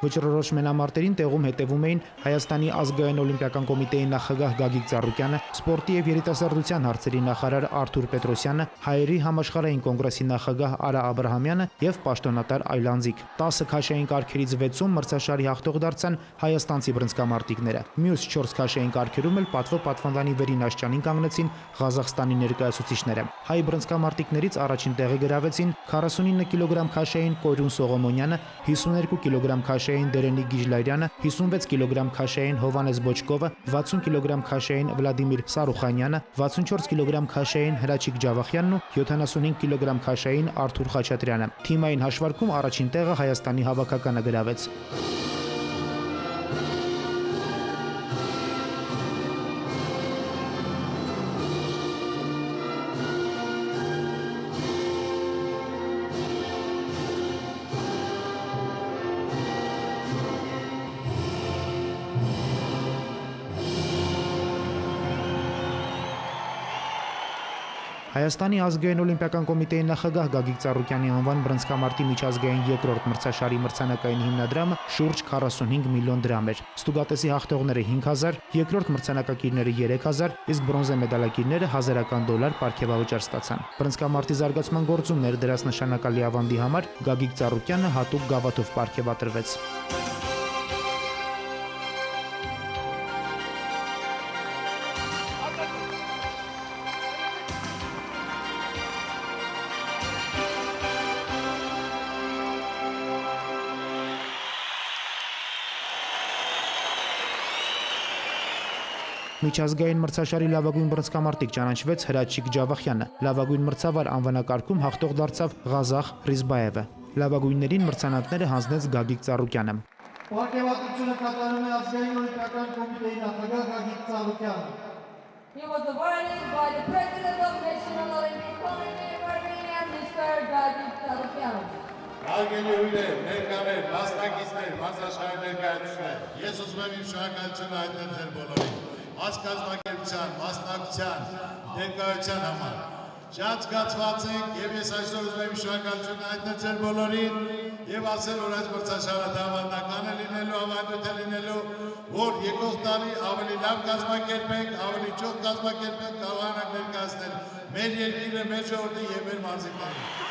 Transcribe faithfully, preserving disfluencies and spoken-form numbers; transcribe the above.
Վճռորոշ մենամարտերին տեղում հետևում էին Հայաստանի ազգային օլիմպիական կոմիտեի նախագահ Գագիկ Ծառուկյանը, սպորտի եւ երիտասարդության հարցերի նախարար Արթուր Պետրոսյանը, հայերի համաշխարհային կոնգրեսի նախագահ Արա Աբրահամյանը եւ պաշտոնատար Այլանդզիկ։ տասը քաշային կարգերից վեցում մրցաշարի հաղթող դարձան հայաստանցի բռնցքամարտիկները։ Մյուս չորս քաշային կարգերում էլ պատվո պատվանդանի վերին աշճանին կանգնեցին Ղազախստանի ներկայացուցիչները։ Հայ բռնցքամարտիկներից առաջին տեղը գրավեցին քառասունինը կիլոգրամ քաշային Կորյուն Սողոմոնյանը, հիսուներկու կիլոգրամ քաշային Դերենի Գիժլայրյանը, հիսունվեց կիլոգրամ քաշային Հովանես Բոչկովը, վաթսուն կիլոգրամ քաշային Վլադիմիր Սարուխանյանը, վաթսունչորս կիլոգրամ քաշային Հրաչիկ Ջավախյանն ու յոթանասունհինգ կիլոգրամ քաշային Արթուր Խաչատրյանը։ Թիմային հաշվարկում առաջին տեղը Հայաստանի հավաքականը գրավեց։ Հայաստանի ազգային օլիմպիական կոմիտեի նախագահ Գագիկ Ծառուկյանի անվան բռնցքամարտի միջազգային երկրորդ մրցաշարի մրցանակային հիմնադրամը շուրջ քառասունհինգ միլիոն դրամ էր։ Ստուգատեսի հաղթողները հինգ հազար, երկրորդ մրցանակակիրները երեք հազար, իսկ բրոնզե մեդալակիրները հազարական դոլար պարգևավճար ստացան։ Բռնցքամարտի զարգացման գործում ներդրած նշանակալի ավանդի համար Գագիկ Ծառուկյանը հատուկ գավաթով պարգևատրվեց։ Միջազգային մրցաշարի լավագույն բռնցքամարտիկ ճանաչվեց Հրաչիկ Ջավախյանը։ Լավագույն մրցավար անվանակարգում հաղթող դարձավ Ղազախ Ռիզբաևը։ Լավագույններին մրցանակները հանձնեց Գագիկ Ծառուկյանը։ Պարգևատրությունը կատարում է ազգային օլիմպիական կոմիտեի նախագահ Գագիկ Ծառուկյանը։ He was awarded by the President of National Olympic Committee of Armenia, Mister Gagik Tsarukyan. Արգելի հյուրեր, ներկաներ, մասնակիցներ, մարզաշխարհի ներկայացուցիչներ, ես ուզում եմ իմ շնորհակալությունը հայտնել ձեր բոլորին, այս կազմակերպության, մասնակցության, ներկայության համար։ Շատ զգացված ենք եւ ես այսօր ուզում եմ շնորհակալություն հայտնել ձեր բոլորին եւ ասել, որ այս մրցաշարը դավանդական է լինելու, ավանդույթ է լինելու, որ եկող տարի ավելի լավ կազմակերպենք, ավելի ճոխ կազմակերպենք, կարողանանք ներկայացնել մեր երկիրը, մեր ժողովրդին եւ մեր մարզիկներին։